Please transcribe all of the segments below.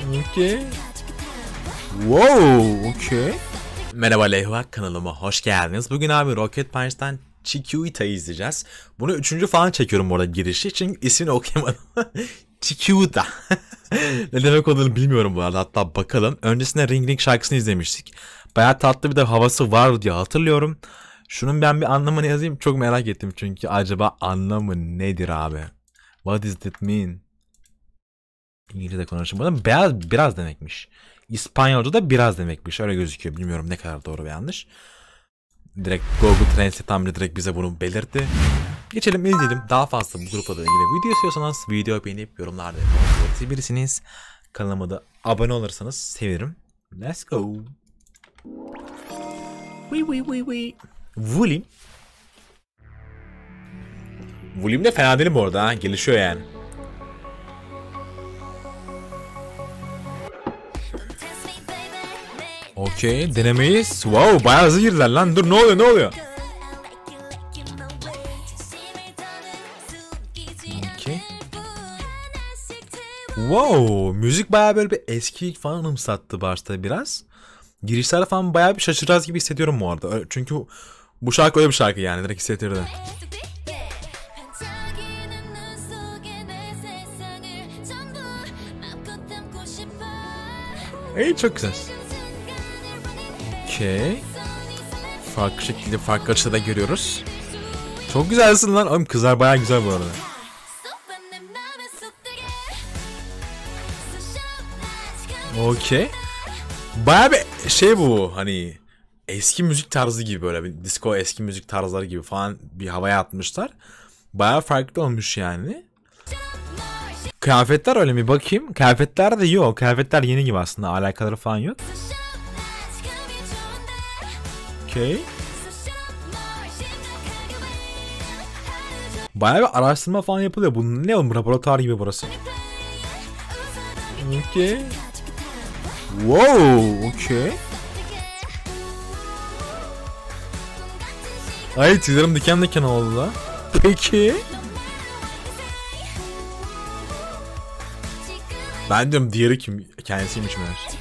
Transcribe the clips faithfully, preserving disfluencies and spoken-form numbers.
Okay. Wow, okay. Merhaba Leyva, kanalıma hoş geldiniz. Bugün abi Rocket Punch'tan Chiquita'yı izleyeceğiz. Bunu üçüncü falan çekiyorum bu arada girişi için ismini okuyamadım. Chiquita. Ne demek olduğunu bilmiyorum bu arada, hatta bakalım. Öncesinde Ring Ring şarkısını izlemiştik. Bayağı tatlı bir de havası var diye hatırlıyorum. Şunun ben bir anlamını yazayım, çok merak ettim çünkü acaba anlamı nedir abi? What does it mean? İngilizce konuşmadım. Biraz biraz demekmiş. İspanyolca da biraz demekmiş. Öyle gözüküyor. Bilmiyorum ne kadar doğru ve yanlış. Direkt Google Translate tam direkt bize bunu belirtti. Geçelim, izleyelim. Daha fazla bu grupla da ilgili video istiyorsanız video beğenip yorumlarda yazabilirsiniz. Kanalıma da abone olursanız sevinirim. Let's go. Wee wee wee wee. Volume. Volume de fena değil bu arada ha. Gelişiyor yani. Okey, denemeyiz. Wow, bayağı hızlı girdiler lan. Dur, ne oluyor ne oluyor? Okay. Wow, müzik bayağı böyle bir eski falan anımsattı başta biraz. Girişler falan bayağı bir şaşıracağız gibi hissediyorum bu arada. Çünkü bu şarkı öyle bir şarkı yani, direkt hissettirdi. Ey çok güzel. Okey. Farklı şekilde, farklı açıda görüyoruz. Çok güzelsin lan. Oğlum kızlar bayağı güzel bu arada. Okey. Bayağı bir şey bu, hani eski müzik tarzı gibi, böyle bir disco eski müzik tarzları gibi falan bir havaya atmışlar. Bayağı farklı olmuş yani. Kıyafetler öyle mi, bakayım. Kıyafetler de yok. Kıyafetler yeni gibi aslında. Alakaları falan yok. Okey. Bayağı bir araştırma falan yapılıyor. Bu ne oğlum? Laboratuvar gibi burası. Okey. Wow. Okey. Ay tüylerim diken diken oldu da. Peki. Ben diyorum diğeri kim? Kendisiymiş meğer.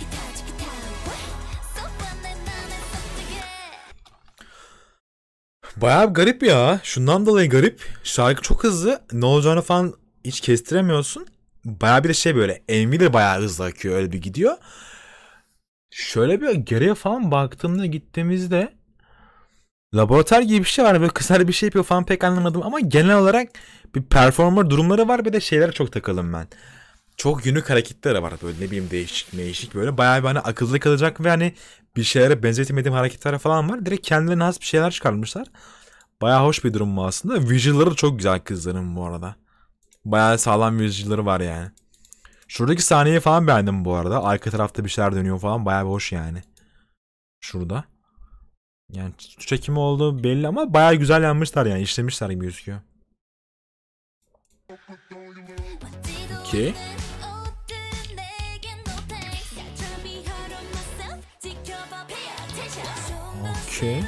Bayağı garip ya. Şundan dolayı garip. Şarkı çok hızlı. Ne olacağını falan hiç kestiremiyorsun. Bayağı bir de şey, böyle M V de bayağı hızlı akıyor. Öyle bir gidiyor. Şöyle bir geriye falan baktığımda, gittiğimizde laboratuvar gibi bir şey var. Böyle kısa bir şey yapıyor falan, pek anlamadım. Ama genel olarak bir performer durumları var. Bir de şeylere çok takıldım ben. Çok unik hareketleri var, böyle ne bileyim değişik değişik, böyle bayağı bir hani akılda kalacak ve hani bir şeylere benzetemediğim hareketler falan var. Direkt kendilerine has bir şeyler çıkarmışlar. Bayağı hoş bir durum bu aslında. Visual'ları da çok güzel kızların bu arada. Bayağı sağlam visual'ları var yani. Şuradaki sahneyi falan beğendim bu arada. Arka tarafta bir şeyler dönüyor falan, bayağı bir hoş yani. Şurada. Yani çekimi olduğu belli ama bayağı güzel yanmışlar yani, işlemişler gibi gözüküyor. Okey. Okey.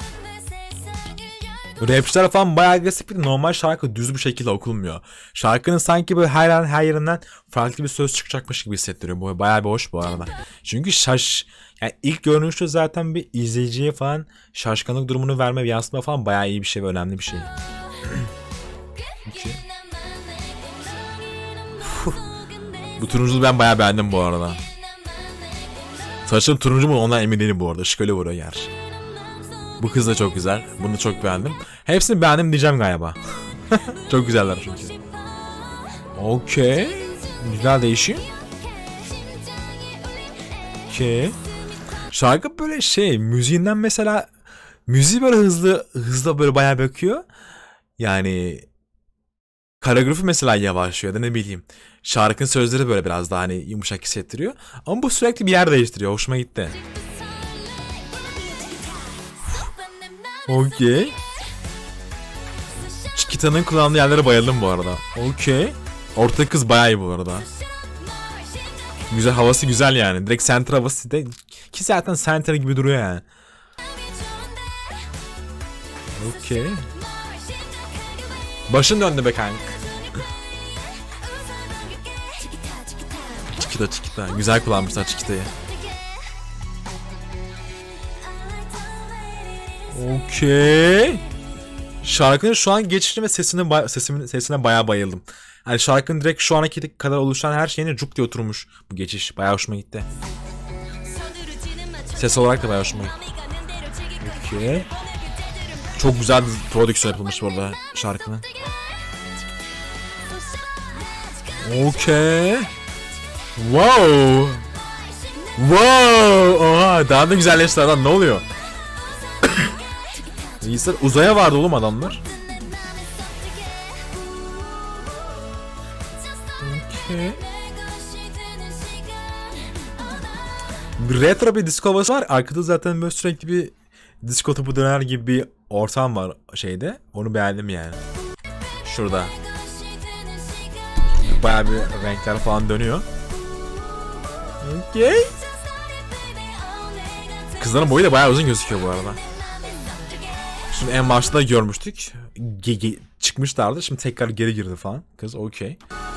Rapçiler falan bayağı agresif, bir normal şarkı düz bir şekilde okunmuyor. Şarkının sanki böyle her an her yerinden farklı bir söz çıkacakmış gibi hissettiriyor. Bu bayağı bir hoş bu arada. Çünkü şaş yani ilk görünüşte zaten bir izleyiciye falan şaşkınlık durumunu verme, yansıtma falan bayağı iyi bir şey ve önemli bir şey. Okay. Bu turunculu ben bayağı beğendim bu arada. Saçım turuncu mu ondan emin değilim bu arada. Işık öyle vuruyor yer. Bu kız da çok güzel. Bunu çok beğendim. Hepsini beğendim diyeceğim galiba. Çok güzeller çünkü. Okey. Güzel değişiyor. Okey. Şarkı böyle şey, müziğinden mesela müziği böyle hızlı hızlı böyle bayağı bakıyor. Yani koreografi mesela yavaşlıyor da ne bileyim. Şarkının sözleri böyle biraz daha hani yumuşak hissettiriyor. Ama bu sürekli bir yer değiştiriyor. Hoşuma gitti. Okey. Chiquita'nın kullandığı yerlere bayıldım bu arada. Okey. Orta kız bayağı iyi bu arada. Güzel, havası güzel yani. Direkt center havası de, ki zaten center gibi duruyor yani. Okey. Başın döndü be kanka. Çikita Çikita. Güzel kullanmışlar Çikita'yı. Okey. Şarkının şu an geçişine ve sesine, sesine, sesine bayağı bayıldım. Yani şarkının direkt şu anki kadar oluşan her şeyine cuk diye oturmuş bu geçiş. Bayağı hoşuma gitti. Ses olarak da bayağı hoşuma gitti. Okey. Çok güzel bir prodüksiyon yapılmış bu arada şarkının. Okey. Wow. Wow. Oha, daha da güzelleşti adam, ne oluyor? İyisin, uzaya vardı oğlum adamlar. Okay. Bir retro bir disco havası var. Arkada zaten böyle sürekli bir disco topu döner gibi bir ortam var şeyde. Onu beğendim yani. Şurada. Bayağı bir renkler falan dönüyor. Okay. Kızların boyu da bayağı uzun gözüküyor bu arada. Şimdi en başta da görmüştük. Ge ge çıkmışlardı. Şimdi tekrar geri girdi falan. Kız okey.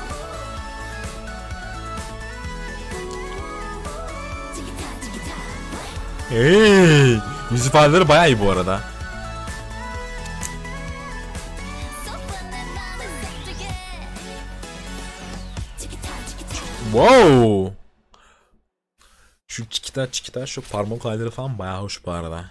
Hey! Yüz ifadeleri bayağı iyi bu arada. Wow! Şu çikita çikita şu parmak halleri falan bayağı hoş bu arada.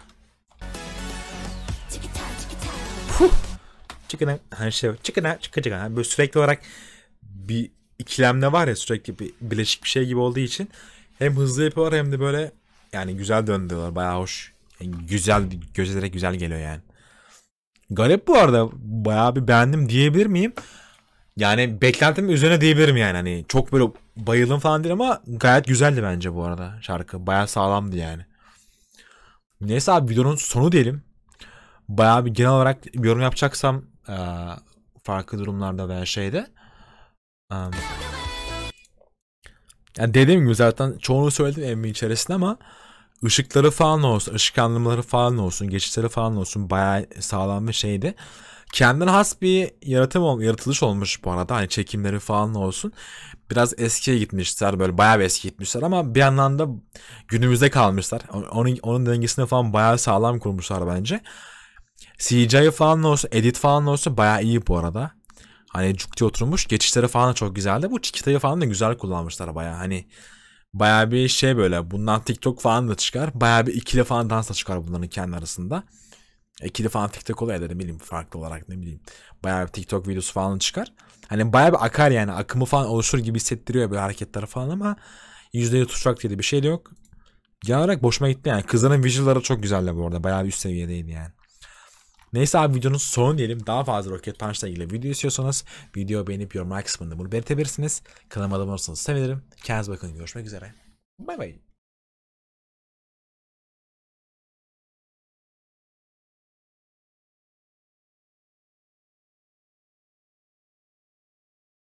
Çıkına her şey çıkına çıkacak yani böyle sürekli olarak bir ikilemde var ya, sürekli bir bileşik bir şey gibi olduğu için hem hızlı yapıyorlar hem de böyle yani güzel döndürüyorlar, bayağı hoş yani, güzel, gözlere güzel geliyor yani. Garip bu arada, bayağı bir beğendim diyebilir miyim? Yani beklentimin üzerine diyebilirim yani, hani çok böyle bayıldım falan değil ama gayet güzeldi bence bu arada şarkı, bayağı sağlamdı yani. Neyse abi, videonun sonu diyelim. Bayağı bir genel olarak bir yorum yapacaksam e, farklı durumlarda veya şeyde e, yani dediğim gibi zaten çoğunu söyledim M V içerisinde ama ışıkları falan olsun, ışık anlamları falan olsun, geçişleri falan olsun bayağı sağlam bir şeydi. Kendine has bir yaratım, yaratılış olmuş bu arada, hani çekimleri falan olsun. Biraz eskiye gitmişler, böyle bayağı bir eski gitmişler ama bir yandan da günümüzde kalmışlar. Onun, onun dengesini falan bayağı sağlam kurmuşlar bence. C G I falan olsun, edit falan olsun bayağı iyi bu arada. Hani cuk diye oturmuş. Geçişleri falan da çok güzeldi. Bu Çikita'yı falan da güzel kullanmışlar bayağı. Hani bayağı bir şey böyle. Bundan TikTok falan da çıkar. Bayağı bir ikili falan dans da çıkar bunların kendi arasında. İkili falan TikTok oluyor da ne bileyim, farklı olarak ne bileyim. Bayağı bir TikTok videosu falan çıkar. Hani bayağı bir akar yani. Akımı falan oluşur gibi hissettiriyor böyle hareketleri falan ama yüzde yüz tutacak diye bir şey de yok. Genel olarak boşuma gitti yani. Kızların visual'ları çok güzeldi bu arada. Bayağı bir üst seviyedeydi yani. Neyse abi, videonun sonu diyelim. Daha fazla Rocket Punch'la ilgili video istiyorsanız video beğenip yorumlar kısmında bunu belirtebilirsiniz. Kanalıma abone olursanız sevinirim. Kendinize bakın. Görüşmek üzere. Bay bay.